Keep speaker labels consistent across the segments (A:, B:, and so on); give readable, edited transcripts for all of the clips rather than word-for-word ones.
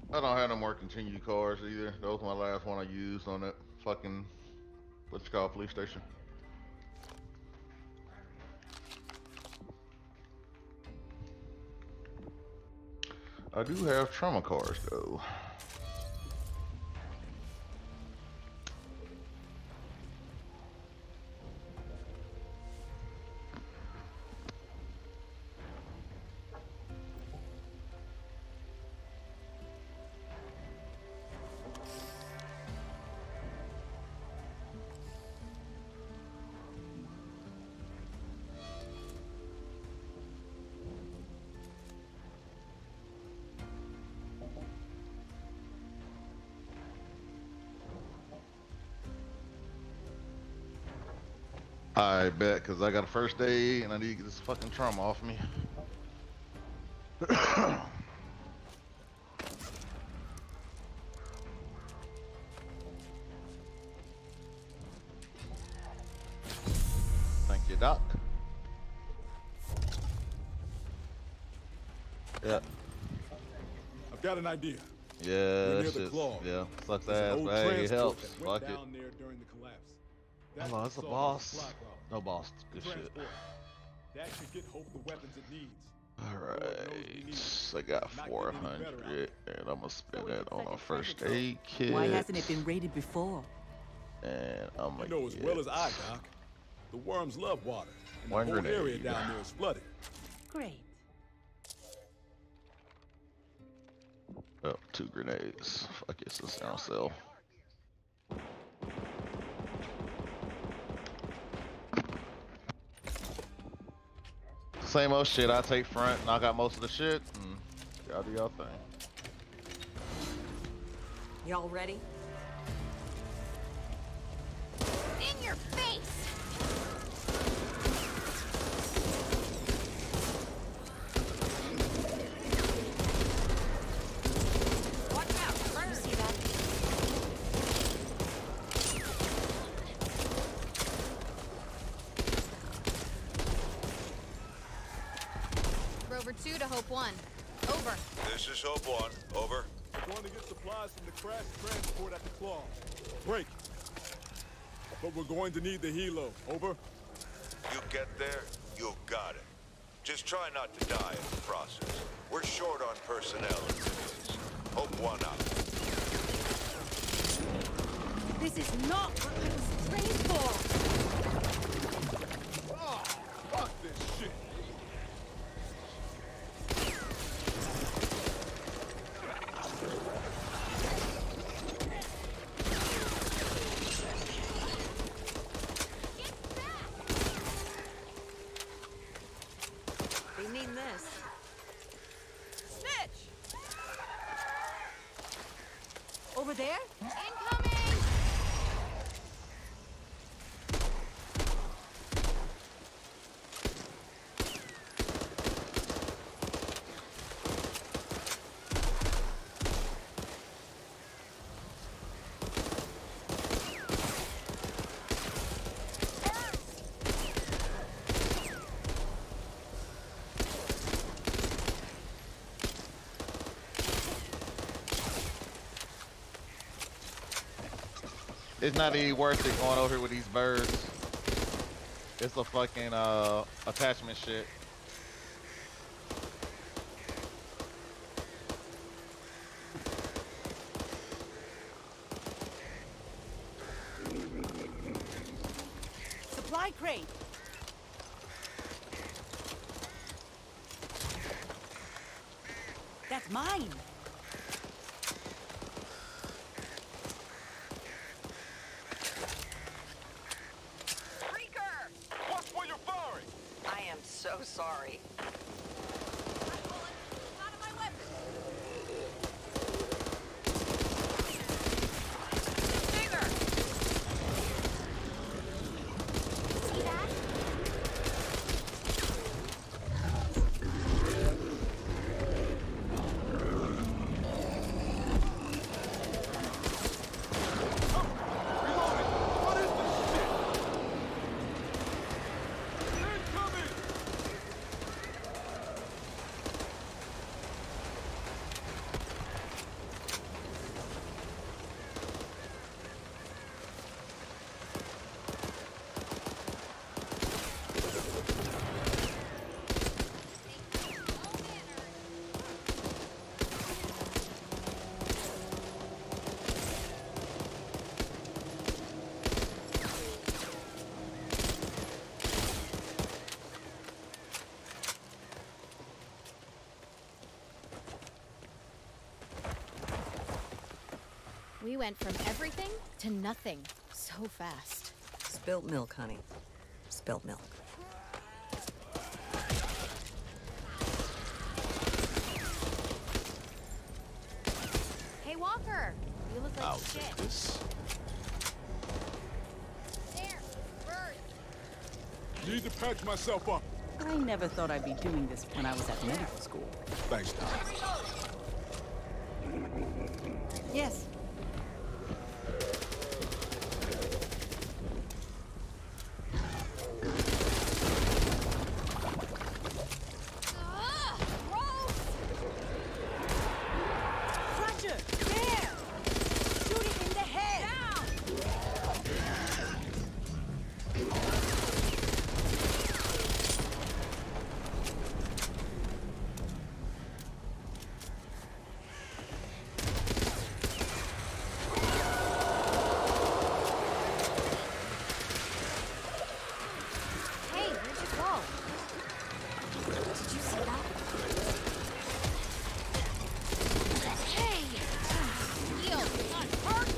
A: I don't have no more continued cars either. That was my last one I used on that fucking what's it called police station. I do have trauma cars though. I bet, cause I got a first day and I need to get this fucking trauma off me. Thank you, Doc. Yeah.
B: I've got an idea.
A: Yeah,
B: Near the
A: shit.
B: claw.
A: Yeah, sucks
B: There's an
A: ass,
B: old
A: but hey, it
B: transport
A: helps.
B: that went
A: Fuck it.
B: down there during the collapse. That's
A: Hello,
B: what
A: it's a
B: Saul was
A: boss.
B: supply car.
A: No boss. Good shit.
B: Transport. That should get Hope the weapons it needs.
A: Alright. I got 400 and I'm gonna spend that on a first aid kit.
C: Why hasn't it been raided before?
A: And I'm gonna
B: You know as well as I, Doc. The worms love water. And the
A: one
B: whole
A: grenade.
B: area down there is flooded.
C: Great.
A: Oh, 2 grenades. Fuck it, it's a sound cell. Same old shit. I take front, knock out most of the shit, and y'all do y'all thing.
C: Y'all ready?
D: In your face! Watch out! You see that? Rover 2 to Hope 1. Over.
E: This is Hope 1. Over.
B: We're going to get supplies from the crash transport at the claw. Break. But we're going to need the helo. Over.
E: You get there, you've got it. Just try not to die in the process. We're short on personnel as it is. Hope 1 out.
C: This is not what I was trained for!
B: Oh, fuck this shit.
C: They mean this. Snitch! Over there?
D: Incoming!
A: It's not even worth it going over here with these birds. It's a fucking attachment shit.
C: Supply crate. That's mine.
B: Watch where you're firing.
C: I am so sorry.
D: See that? went from everything to nothing so fast.
F: Spilt milk, honey. Spilt milk.
D: Hey, Walker, you look like
B: I'll
D: shit.
B: take this.
D: There, bird.
B: Need to patch myself up.
G: I never thought I'd be doing this when I was at medical school.
B: Thanks, Doc.
G: Yes.
D: Ugh, gross!
G: Roger! There! Shoot it in the head!
D: Down! Hey, where'd you go? Did you see that? Hey! Heal, not hurt!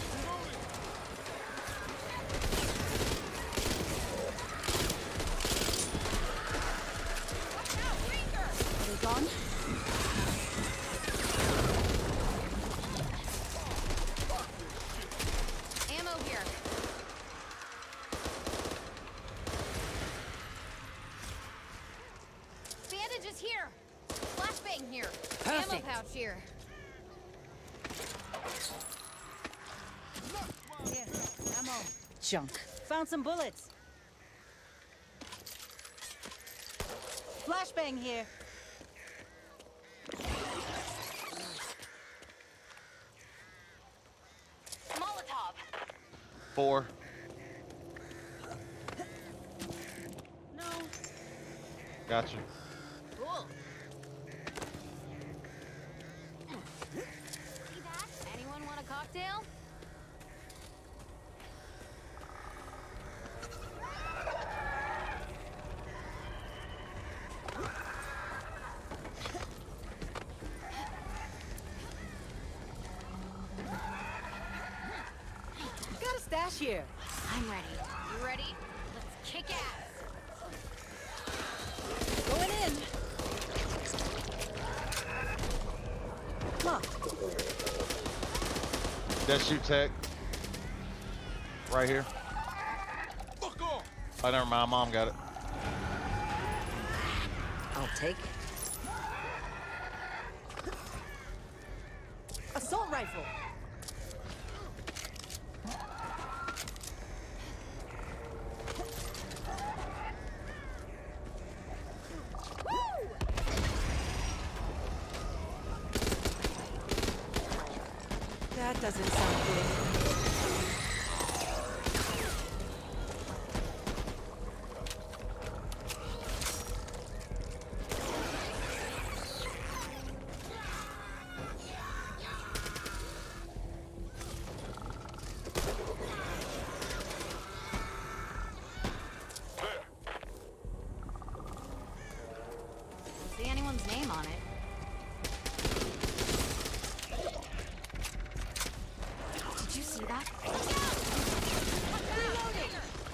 D: Watch out, Winker!
G: Are they gone?
D: Ammo here. Bandages here. Flashbang here. Ammo
G: Perfect.
D: pouch here.
G: Here, ammo. Junk. Found some bullets. Flashbang here.
D: Molotov.
A: 4.
G: No.
A: Gotcha.
D: Cool. See that? Anyone want a cocktail?
G: Got a stash here.
D: I'm ready. You ready? Let's kick ass.
G: Going in. Look.
A: That's you, Tech. Right here.
B: Fuck off!
A: Oh, never mind. Mom got it.
F: I'll take it.
G: Assault rifle. That doesn't sound good.
D: See anyone's name on it? Did you see that? Reloading!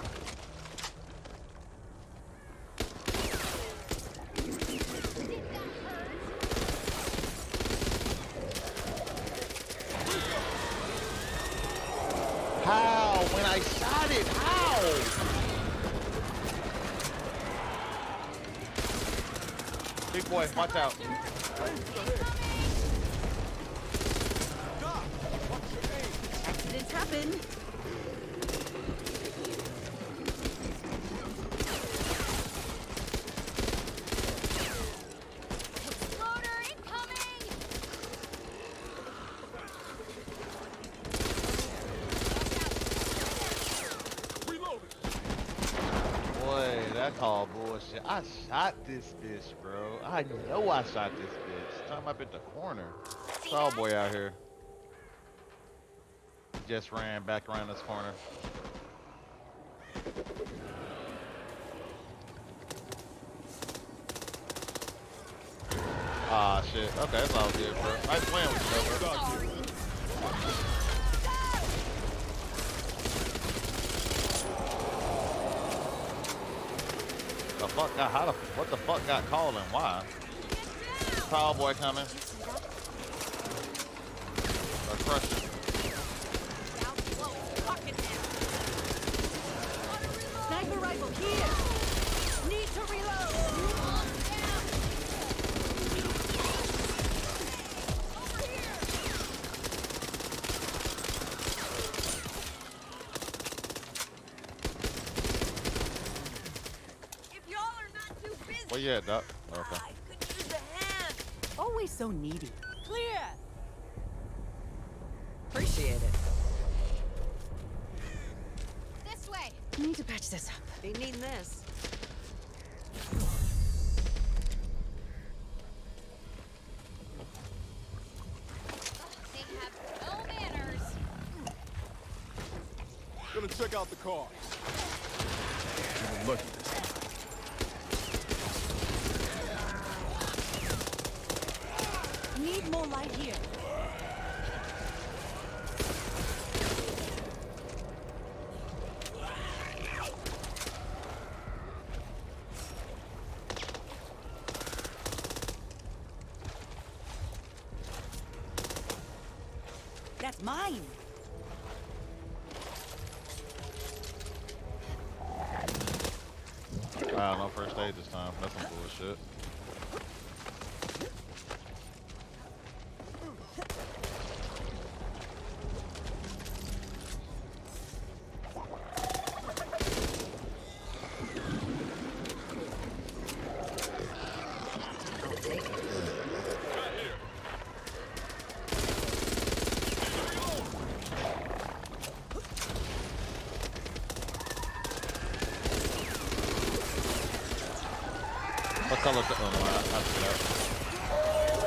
A: How? When I shot it, how? Big boy, watch out.
G: Accidents happen.
D: Exploder incoming!
B: Reloading!
A: Boy, that call bullshit. I shot this bitch, bro. I know I shot this bitch. Time up at the corner. Tall boy out here. Just ran back around this corner. Ah, shit. Okay, that's all good, bro. Nice playing with you, though, bro.
B: Doc here.
A: fuck got what the fuck got called and why? Tall boy coming. Or crushing.
G: Sniper rifle here. Need to reload. Over here. If y'all are not too busy.
A: Where you at, Doc? Okay.
G: I could use a hand. Always so needy. Clear.
F: Appreciate it.
D: This way.
C: Need to patch this up.
F: Be needing this.
D: They have no manners.
B: Gonna check out the car. Even lucky this time.
G: Need more light here. That's mine.
A: Wow, no first aid this time. That's some bullshit.
F: I'll take it.
A: What color? Oh, no, I see that.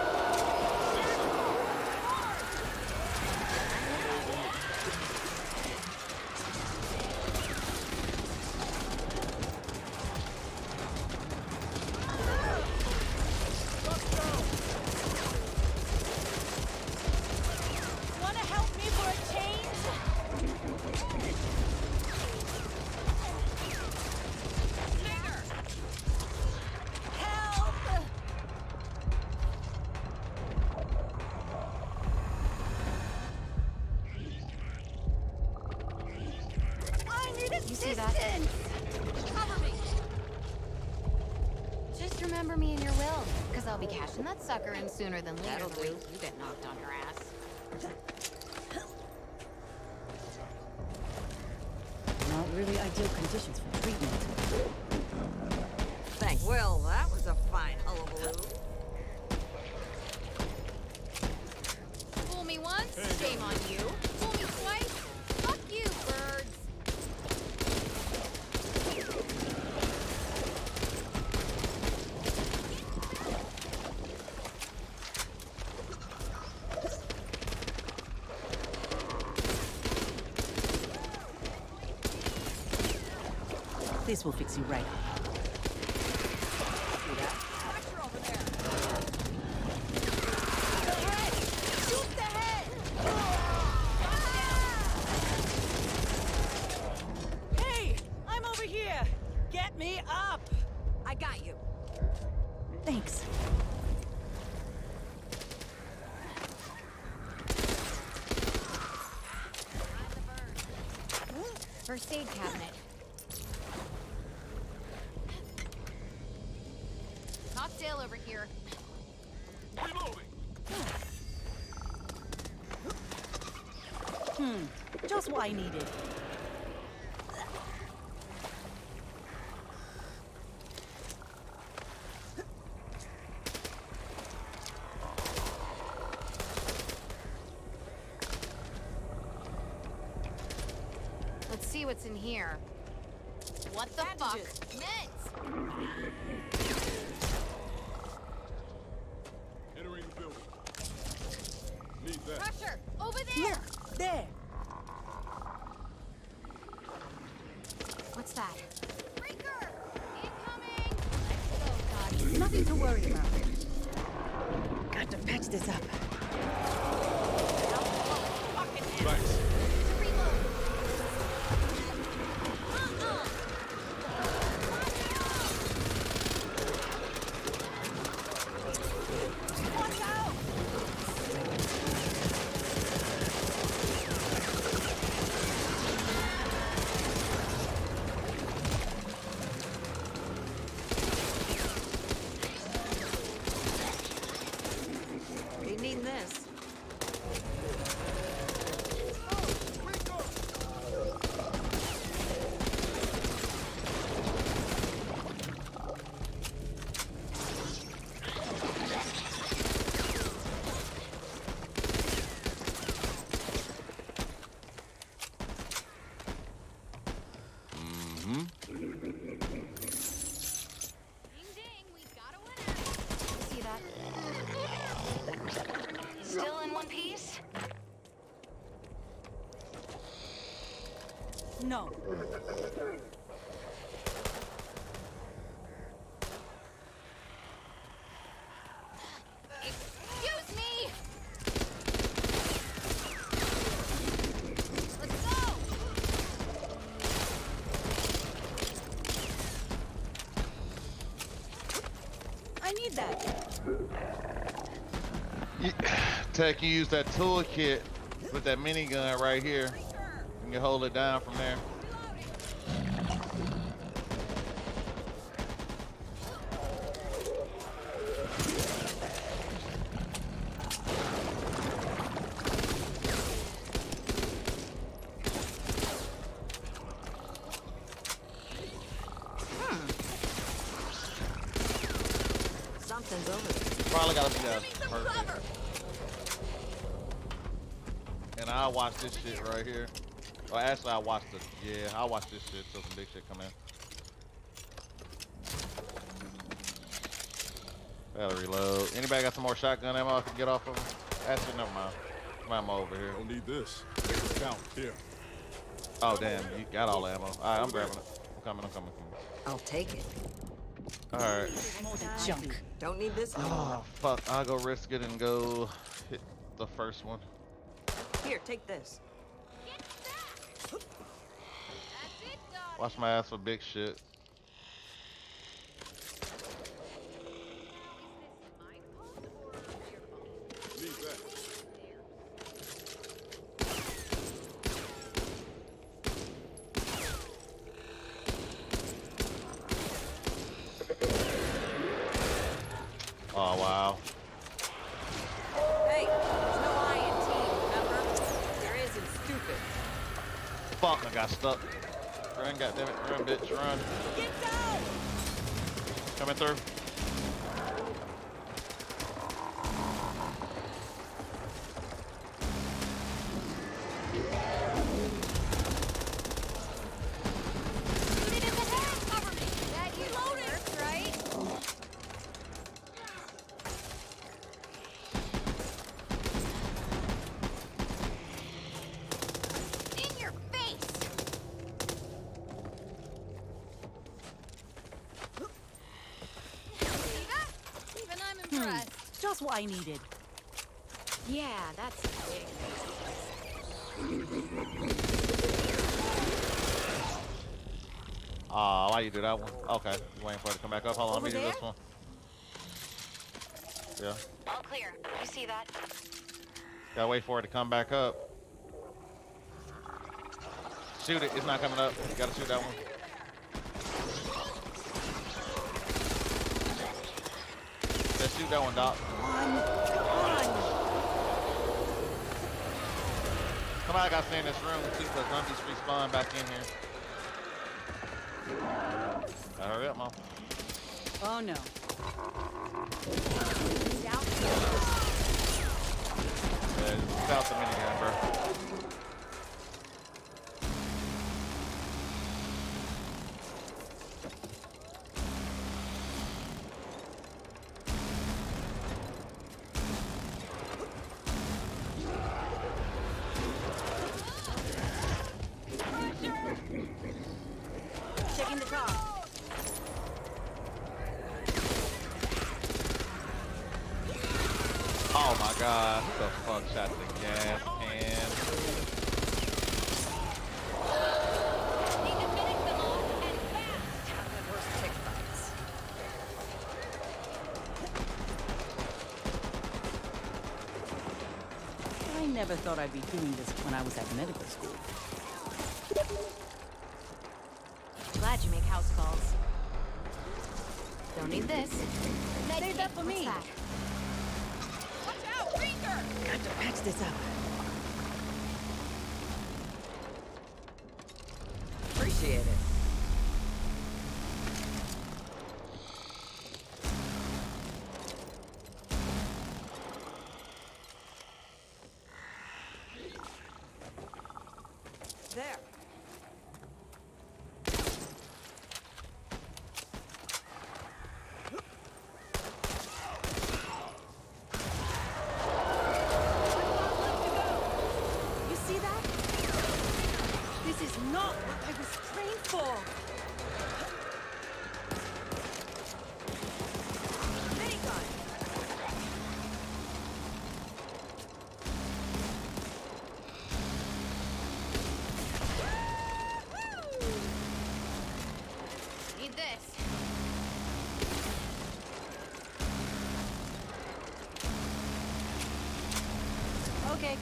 G: Wanna help me for a change? Help! I need assistance!
D: You see that? Cover me. Just remember me in your will, because I'll be cashing that sucker in sooner than later.
F: That'll
D: the
F: do.
D: week you get knocked on your ass.
C: Not really ideal conditions for treatment.
F: Thanks. Well, that was a fine hullabaloo.
D: Fool me once, shame on you. Fool me twice, fuck you, birds.
C: This will fix you right up.
F: See that?
G: Pressure over there! Head! Shoot the head! Hey! I'm over here! Get me up! I got you.
C: Thanks.
D: First aid cabinet. Cocktail over here.
G: Just what I needed.
D: Let's see what's in here. What the fuck? Meds!
B: Entering the building. Need that.
D: Pressure! Over there!
G: Look! There!
D: What's that? Breaker! Incoming! Let's go, Dottie.
C: Nothing to worry about. Got to patch this up.
B: Thanks.
D: Reload! ding, we got a winner. See that?
C: Still in one piece?
G: No.
D: Excuse me! Let's go!
G: I need that.
A: Tech, you use that toolkit with that minigun right here. You can hold it down from there.
F: Something's over there.
A: Probably gotta be that perfect. And I watch this shit right here. Or actually, I watch the I watch this shit till some big shit come in. Gotta reload. Anybody got some more shotgun ammo I can get off of them? Actually, never mind. My ammo over here.
B: Don't need this. Take the count. Here.
A: Oh damn, you got all the ammo. Alright, I'm grabbing it. I'm coming.
F: I'll take it.
A: Alright.
G: More than junk.
F: Don't need this no more.
A: Oh fuck, I'll go risk it and go hit the first one.
F: Here, take this.
D: That's it, Dottie.
A: Watch my ass for big shit.
D: My fault or your fault?
B: Need that.
A: Oh wow.
F: Hey, there's no I in team, remember? There isn't stupid.
A: Fuck, I got stuck. Run, goddammit, run, bitch, run.
G: Get down!
A: Coming through.
D: Put it in the head! Cover me! That you works, right? In your face! See that? Even I'm impressed.
G: Just what I needed.
D: Yeah, that's big.
A: Aw, why you do that one? Okay, you waiting for it to come back up. Hold on, let me do
G: Over
A: this one. Yeah,
C: All clear. You see that?
A: gotta wait for it to come back up. Shoot it, it's not coming up. You gotta shoot that one. Let's shoot that one, Doc. Somebody gotta stay in this room too, because zombies respawn back in here. Gotta hurry up, Mom.
G: Oh no.
A: Yeah, it's out the minigun, bro.
G: Checking the car.
A: Oh my god, who the fuck shot the gas can?
D: Need to finish them off and fast!
F: Worst tick bites.
G: I never thought I'd be doing this when I was at medical school.
D: Glad you make house calls. Don't need this.
G: Save that for me.
D: What's that?
G: Watch out, Ranger! Got to patch this up.
F: Appreciate it. There.
C: This is not what I was trained for.
G: Minigun.
D: Need this.
G: Okay.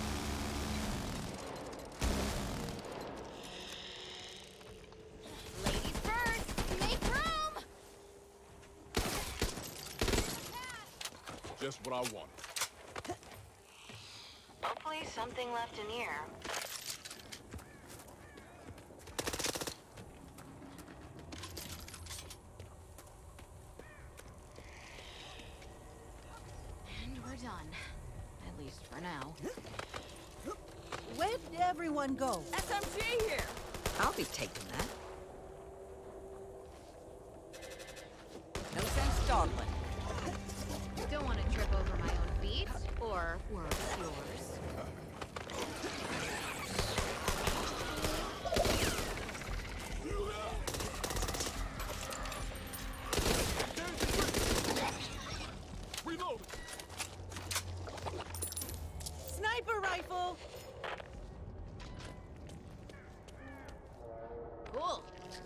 D: Ladies first. Make room.
B: Just what I want.
F: Hopefully something left in here.
D: And we're done. At least for now.
G: Where did everyone go? SMG here. I'll be taking that. No sense dawdling.
D: Don't want to trip over my own feet or yours.
B: Reload!
G: Sniper rifle.
D: Cool.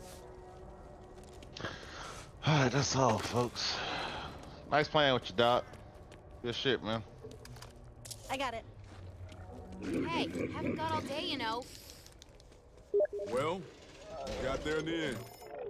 A: Alright, that's all, folks. Nice playing with you, Doc. Good shit, man.
G: I got it.
D: Hey, haven't got all day, you know.
B: Well, got there in the end.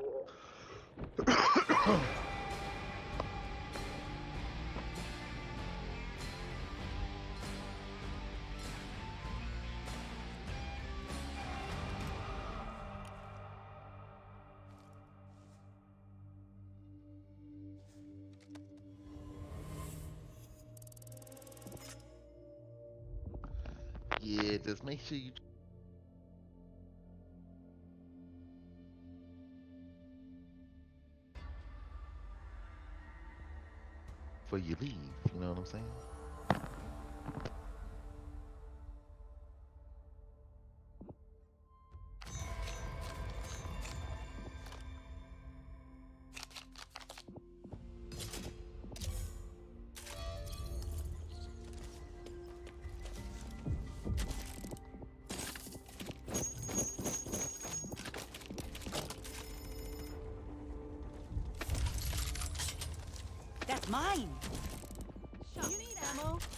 A: Yeah, just make sure you before you leave, you know what I'm saying?
G: That's mine. You need ammo.